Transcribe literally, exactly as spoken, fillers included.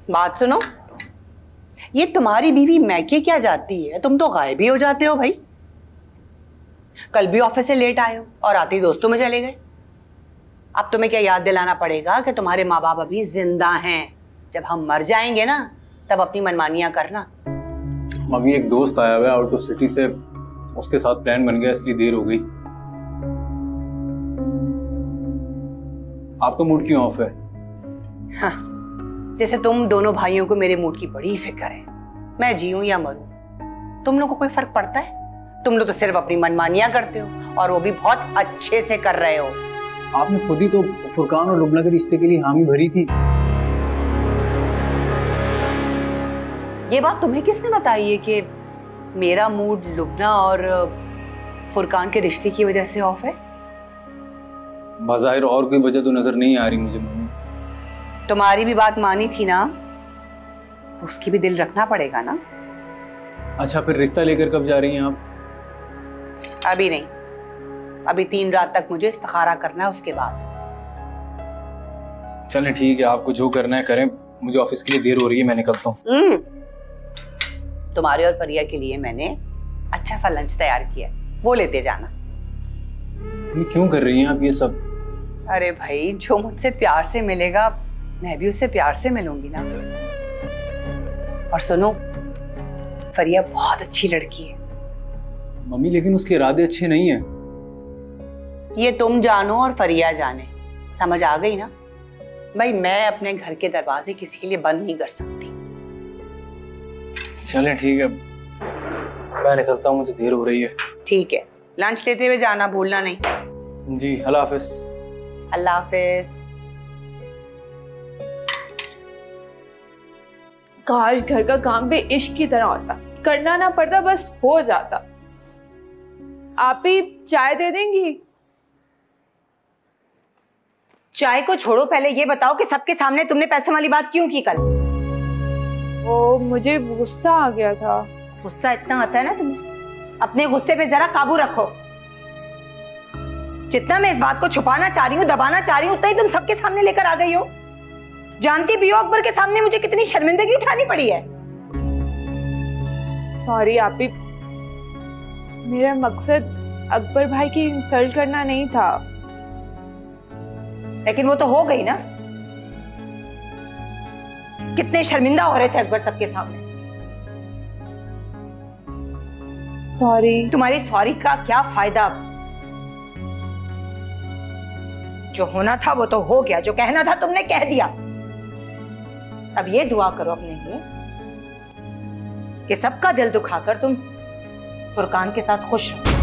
बात सुनो, ये तुम्हारी बीवी मैके क्या जाती है, तुम तो गायब ही हो जाते हो भाई। कल भी ऑफिस से लेट आए हो और आते ही दोस्तों में चले गए। अब तुम्हें क्या याद दिलाना पड़ेगा कि तुम्हारे माँ बाप अभी जिंदा हैं। जब हम मर जाएंगे ना तब अपनी मनमानियां करना। अभी एक दोस्त आया हुआ है आउट ऑफ सिटी से, उसके साथ प्लान बन गया इसलिए देर हो गई। आपका मूड क्यों ऑफ है? हाँ, जैसे तुम दोनों भाइयों को मेरे मूड की बड़ी फिक्र है। मैं जीऊं या मरूं, तुम लोगों को कोई फर्क पड़ता है? तुम लोग तो सिर्फ अपनी मनमानियां करते हो और वो भी बहुत अच्छे से कर रहे हो। आपने खुद ही तो फुरकान और लुबना के रिश्ते के लिए हामी भरी थी। ये बात तुम्हें किसने बताई है कि मेरा मूड लुबना और फुरकान के रिश्ते की वजह से ऑफ है? बज़ाहिर और कोई वजह तो नजर नहीं आ रही मुझे मम्मी। तुम्हारी भी बात मानी थी ना, तो उसकी भी दिल रखना पड़ेगा ना। अच्छा, फिर रिश्ता लेकर कब जा रही हैं आप? अभी नहीं, अभी तीन रात तक मुझे इस्तिखारा करना है, उसके बाद। चलें ठीक है, आपको जो करना है करें, मुझे ऑफिस के लिए देर हो रही है, मैं निकलता हूँ। तुम्हारे और फरिया के लिए मैंने अच्छा सा लंच तैयार किया, वो लेते जाना। ये क्यों कर रही हैं आप ये सब? अरे भाई, जो मुझसे प्यार से मिलेगा मैं भी उससे प्यार से मिलूंगी ना। और सुनो, फरिया बहुत अच्छी लड़की है। मम्मी लेकिन उसके इरादे अच्छे नहीं हैं। ये तुम जानो और फरिया जाने, समझ आ गई ना? भाई, मैं अपने घर के दरवाजे किसी के लिए बंद नहीं कर सकती। चलें ठीक है, मैं निकलता हूँ, मुझे देर हो रही है। ठीक है, लंच लेते हुए जाना, भूलना नहीं। जी, अल्लाह हाफिज। अल्लाह हाफिज। काश घर का काम भी इश्क की तरह होता, करना ना पड़ता, बस हो जाता। आप ही चाय दे देंगी? चाय को छोड़ो, पहले ये बताओ कि सबके सामने तुमने पैसों वाली बात क्यों की कल? वो मुझे गुस्सा आ गया था। गुस्सा इतना आता है ना तुम्हें? अपने गुस्से पे जरा काबू रखो। जितना मैं इस बात को छुपाना चाह रही हूँ, दबाना चाह रही हूँ, उतना ही तुम सबके सामने लेकर आ गई हो। जानती भी हो अकबर के सामने मुझे कितनी शर्मिंदगी उठानी पड़ी है। सॉरी आपी, मेरा मकसद अकबर भाई की इंसल्ट करना नहीं था। लेकिन वो तो हो गई ना। कितने शर्मिंदा हो रहे थे अकबर सबके सामने। सॉरी। तुम्हारी सॉरी का क्या फायदा? जो होना था वो तो हो गया, जो कहना था तुमने कह दिया। अब ये दुआ करो अपने लिए कि सबका दिल दुखाकर तुम फुरकान के साथ खुश रहो।